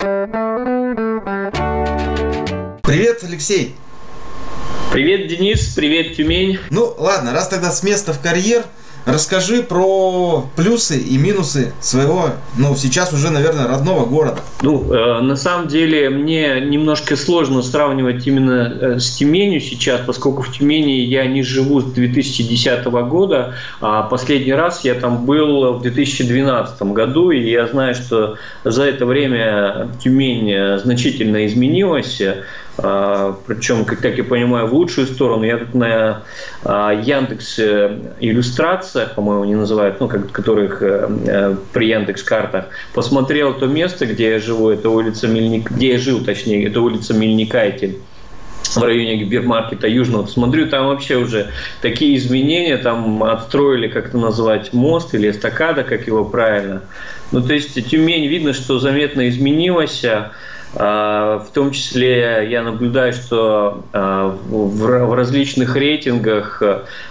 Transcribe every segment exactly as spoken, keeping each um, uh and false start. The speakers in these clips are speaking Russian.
Привет, Алексей. Привет, Денис. Привет, Тюмень. Ну, ладно, раз тогда с места в карьер, расскажи про плюсы и минусы своего, ну, сейчас уже, наверное, родного города. Ну, э, на самом деле, мне немножко сложно сравнивать именно э, с Тюменью сейчас, поскольку в Тюмени я не живу с две тысячи десятого года, а последний раз я там был в две тысячи двенадцатом году, и я знаю, что за это время Тюмень значительно изменилась. Uh, причем, как, как я понимаю, в лучшую сторону. Я тут на uh, Яндекс иллюстрациях, по-моему, не называют, ну, как, которых uh, при Яндекс.Картах, посмотрел то место, где я живу, это улица Мельник, где я жил, точнее, это улица Мельникайте, в районе гипермаркета Южного. Смотрю, там вообще уже такие изменения, там отстроили, как это назвать, мост или эстакада, как его правильно. Ну, то есть Тюмень, видно, что заметно изменилась. В том числе я наблюдаю, что в различных рейтингах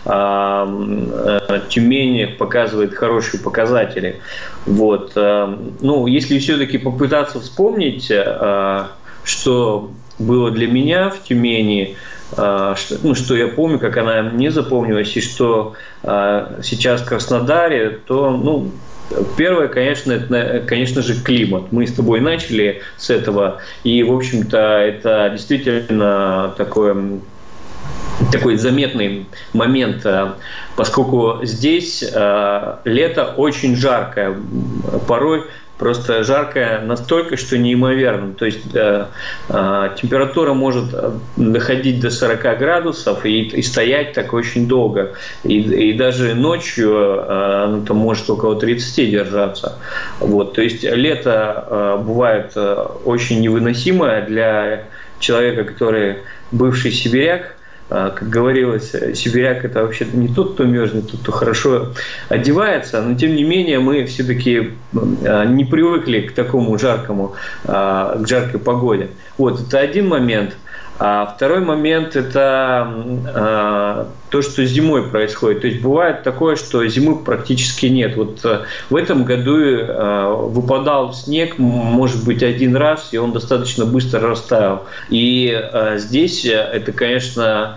Тюмень показывает хорошие показатели. Вот. Ну, если все-таки попытаться вспомнить, что было для меня в Тюмени, что, ну, что я помню, как она мне запомнилась, и что сейчас в Краснодаре, то, ну, первое, конечно, это, конечно же, климат. Мы с тобой начали с этого, и, в общем-то, это действительно такой, такой заметный момент, поскольку здесь э, лето очень жаркое, порой просто жаркое настолько, что неимоверно. То есть э, э, температура может доходить до сорока градусов и, и стоять так очень долго. И, и даже ночью э, она там может около тридцати держаться. Вот. То есть лето э, бывает э, очень невыносимое для человека, который бывший сибиряк. Как говорилось, сибиряк – это вообще не тот, кто мерзнет, тот, кто хорошо одевается, но тем не менее мы все-таки не привыкли к такому жаркому, к жаркой погоде. Вот, это один момент. А второй момент – это то, что зимой происходит. То есть бывает такое, что зимы практически нет. Вот в этом году выпадал снег, может быть, один раз, и он достаточно быстро растаял. И здесь это, конечно,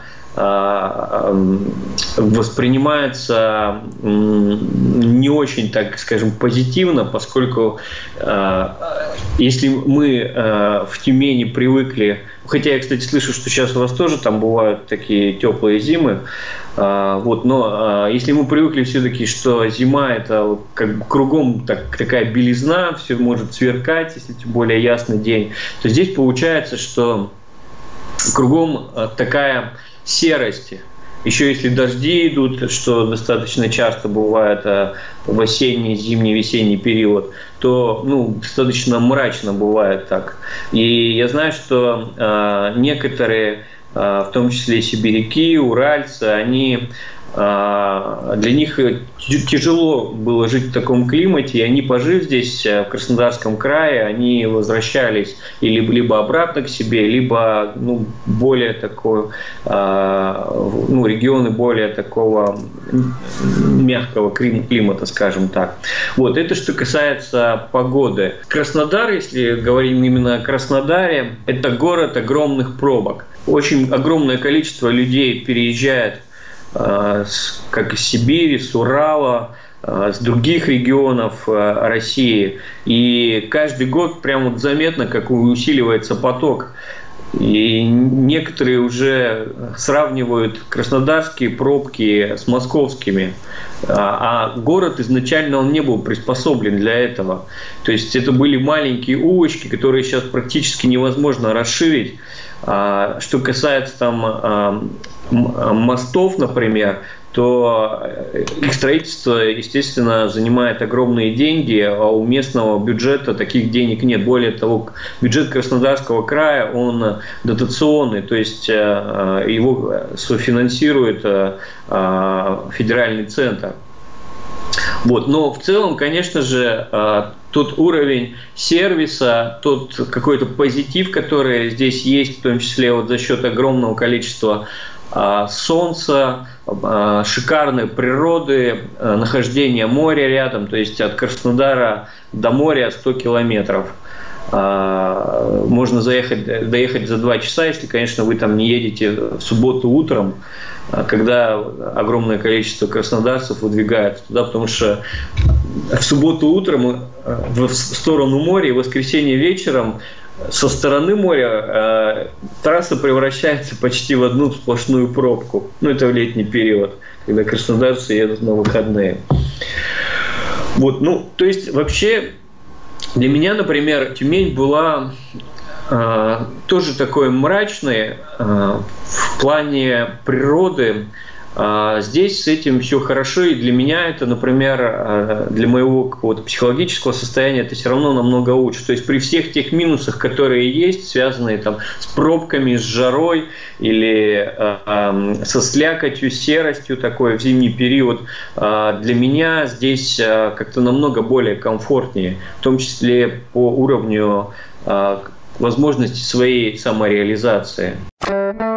воспринимается не очень, так скажем, позитивно, поскольку если мы в Тюмени привыкли, хотя я, кстати, слышу, что сейчас у вас тоже там бывают такие теплые зимы, вот, но если мы привыкли все-таки, что зима – это как бы кругом так, такая белизна, все может сверкать, если тем более ясный день, то здесь получается, что кругом такая серости. Еще если дожди идут, что достаточно часто бывает в осенний, зимний, весенний период, то, ну, достаточно мрачно бывает так. И я знаю, что э, некоторые, э, в том числе сибиряки, уральцы, они для них тяжело было жить в таком климате, и они, пожив здесь, в Краснодарском крае, они возвращались или либо обратно к себе, либо, ну, более такого, ну, регионы более такого мягкого климата, скажем так. Вот, это что касается погоды. Краснодар, если говорим именно о Краснодаре, это город огромных пробок. Очень огромное количество людей переезжает как из Сибири, с Урала, с других регионов России. И каждый год прям вот заметно, как усиливается поток. И некоторые уже сравнивают краснодарские пробки с московскими. А город изначально он не был приспособлен для этого. То есть это были маленькие улочки, которые сейчас практически невозможно расширить. Что касается там мостов, например, то их строительство, естественно, занимает огромные деньги, а у местного бюджета таких денег нет. Более того, бюджет Краснодарского края, он дотационный, то есть его софинансирует федеральный центр. Вот. Но в целом, конечно же, тот уровень сервиса, тот какой-то позитив, который здесь есть, в том числе вот за счет огромного количества солнца, шикарной природы, нахождения моря рядом, то есть от Краснодара до моря сто километров. можно заехать, доехать за два часа, если, конечно, вы там не едете в субботу утром, когда огромное количество краснодарцев выдвигается туда, потому что в субботу утром в сторону моря и в воскресенье вечером со стороны моря э, трасса превращается почти в одну сплошную пробку. Ну, это в летний период, когда краснодарцы едут на выходные. Вот, ну, то есть вообще для меня, например, Тюмень была э, тоже такой мрачной э, в плане природы. Э, здесь с этим все хорошо, и для меня это, например, э, для моего какого-то психологического состояния это все равно намного лучше. То есть при всех тех минусах, которые есть, связанные там с пробками, с жарой или э, э, со слякотью, серостью такой в зимний период, э, для меня здесь э, как-то намного более комфортнее, в том числе по уровню э, возможности своей самореализации.